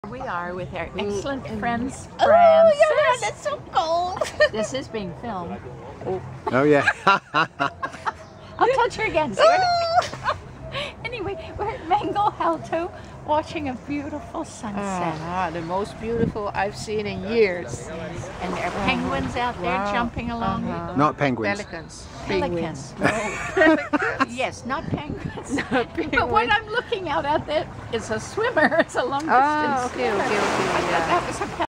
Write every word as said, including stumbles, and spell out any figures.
We are with our excellent Mm. friends, Oh, Frances. yeah, that's so cold. This is being filmed. Oh yeah. I'll touch her again. See what- Anyway, we're at Mango Alto watching a beautiful sunset. Ah, the most beautiful I've seen in years. And there are penguins out there Wow. jumping along. Uh-huh. Not penguins. Pelicans. Pelicans. Penguins. Yes, not penguins. Not But what penguins. I'm looking out at there is a swimmer. It's a long distance Oh, okay, swimmer. okay, okay, I thought yeah. that was a